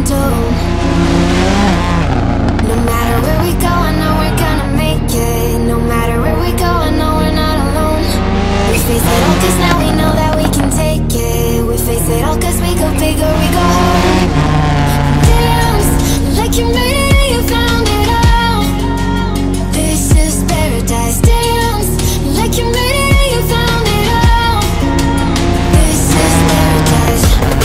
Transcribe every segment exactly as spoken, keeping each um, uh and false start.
stone. No matter where we go, I know we're gonna make it. No matter where we go, I know we're not alone. We face it all cause now we know that we can take it. We face it all cause we go big or we go home. Dance like you made it and you found it all. This is paradise. Dance like you made it and you found it all. This is paradise.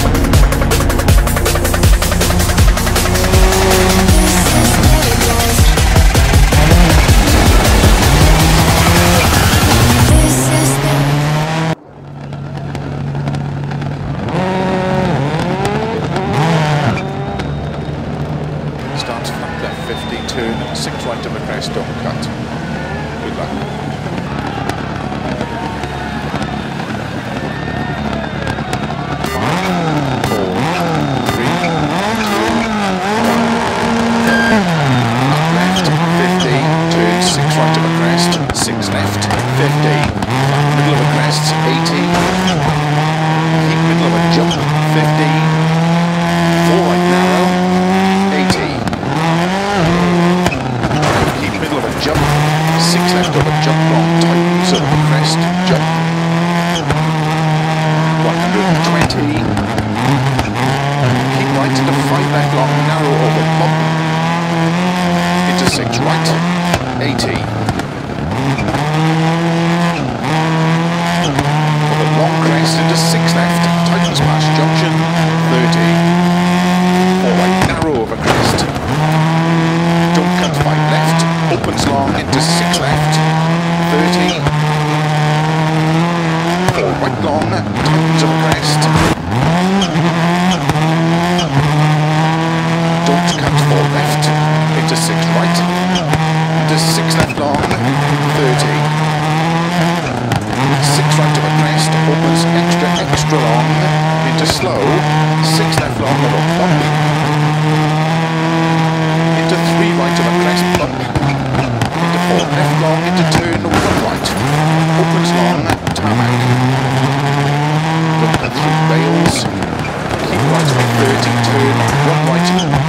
Starts flat left fifty, turn six right of a crest, don't cut. Good luck. Four, three, two, one. Up left, fifty, turn six right of a crest, six left, fifty, flat middle of a crest, eighty, keep middle of a jump, fifty, four right narrow, eighty. Keep middle of a jump, six left of a jump long, tightens of a crest, jump, one hundred twenty, keep right into five left long, narrow over bump, into six right, eighty. For the long crest into six left, tightens past junction, thirty. Four right narrow over crest, don't cut five left, opens long into six left, thirty. Four right long, tightens over crest, don't cut four left, into six right, into six left long, thirty. Six right of a crest, opens extra extra long, into slow, six left long of a bump, into three right of a crest bump, into four left long, into turn one right, opens long, tarmac, don't cut through rails, keep right of a thirty, turn one right,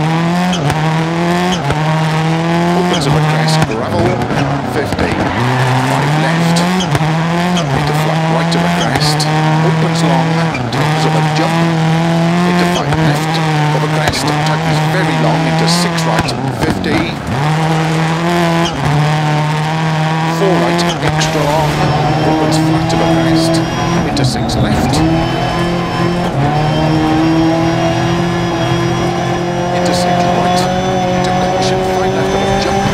opens of a crest, gravel, fifty, five left, into flat right of a crest, opens long, tightens of a jump, into five left of a crest, tightens very long, into six right, fifty, four right, extra long, opens flat of a crest, into six left, into six right, into caution, five left of a jump,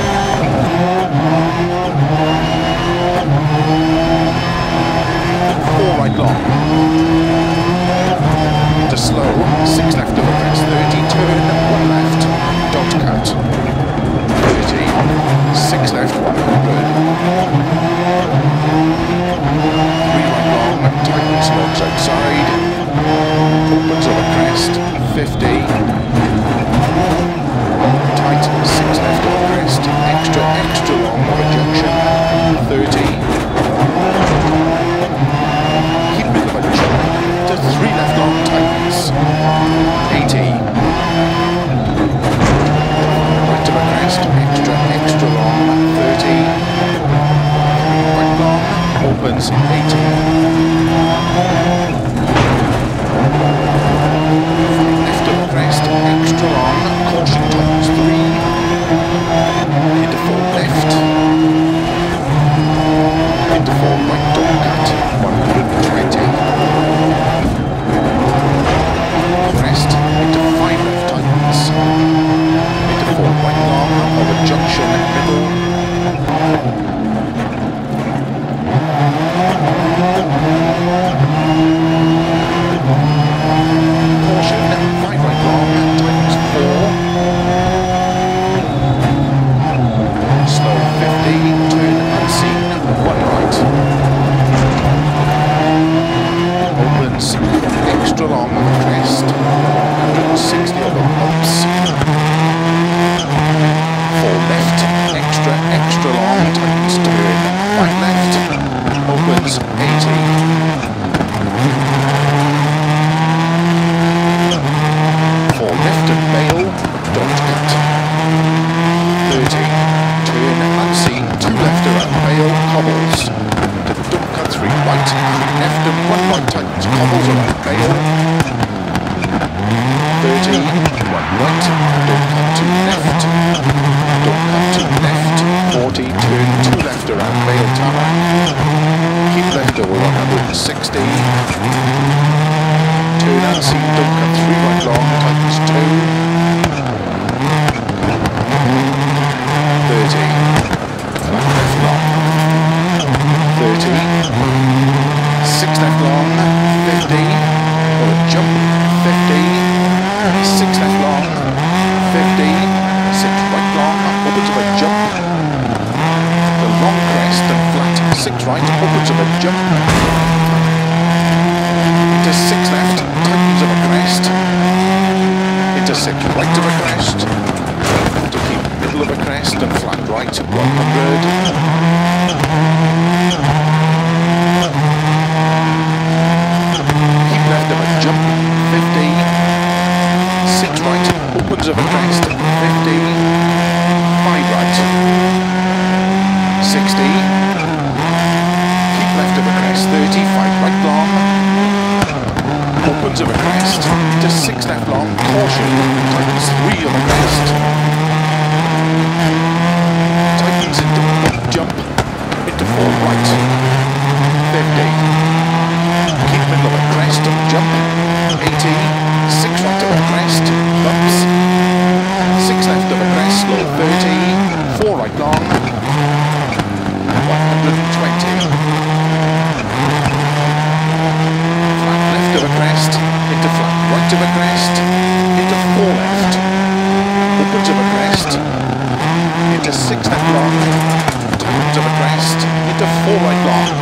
four right long, into slow, six left of a crest, thirty, turn, one left, don't cut, thirty, six left, one hundred, three right long, tightens, locks outside, opens of a crest, fifty, tight, six left of a crest, extra, extra long of a junction, thirty, keep middle of a jump, to three left long, tightens, eighty, right of a crest, extra, extra long, thirty, right long, opens, eighty, left of a crest, extra long, caution tightens, three, into four left, into four right, don't cut, one hundred twenty, crest, into five left tightens, into four right long, of a junction, middle, caution, five right long, tightens four, thirty, one right, don't cut to left, don't cut to left, forty, turn two left around Vale Tarmac, keep left over one hundred sixty, turn unseen, don't cut three right long, tightens two, thirty, flat left long, thirty, six left long, fifty, or a jump, fifty, six left long, fifty, six right long, opens of a jump, the long crest and flat, six right, opens of a jump, into six left, tightens of a crest, into six right of a crest, to keep middle of a crest and flat right, one hundred, keep left of a jump, fifty, six right, opens of a crest, fifty, five right, sixty, keep left of a crest, thirty, five right long, opens of a crest, to six left long, caution, tightens three of a crest, tightens into jump, into four right, fifty, keep middle of a crest and jump, eighty, six right of a crest, bumps, six left of a crest, slow, thirty, four right long, one hundred twenty, flat left of a crest, into flat right of a crest, into four left, opens of a crest, into six left long, tightens of a crest, into four right long,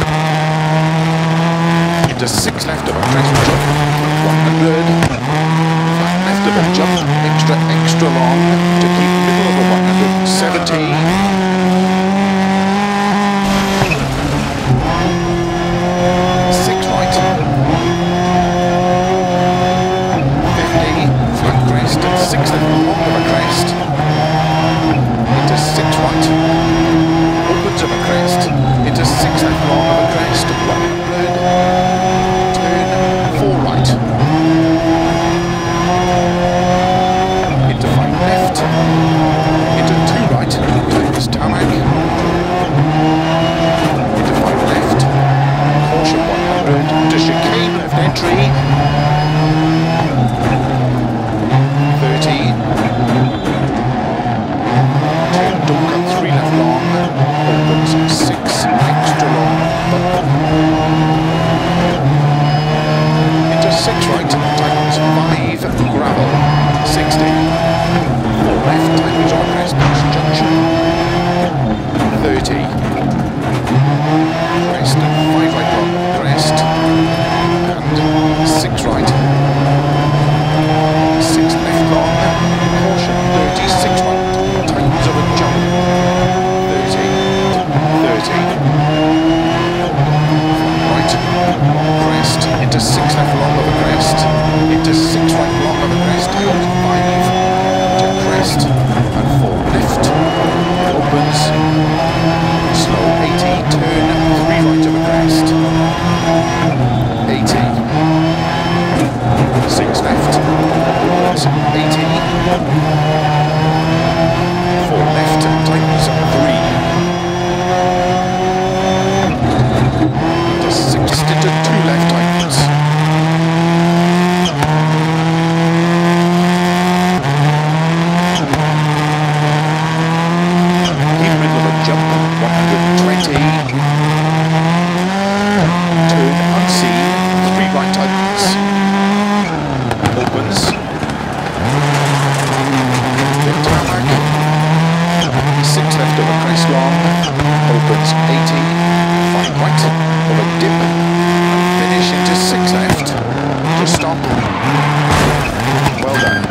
into six left of a crest, jump, one hundred, flat left of a jump, extra, extra long, to keep middle of a one hundred, seventy, six right, fifty, flat crest, and six left long of a crest,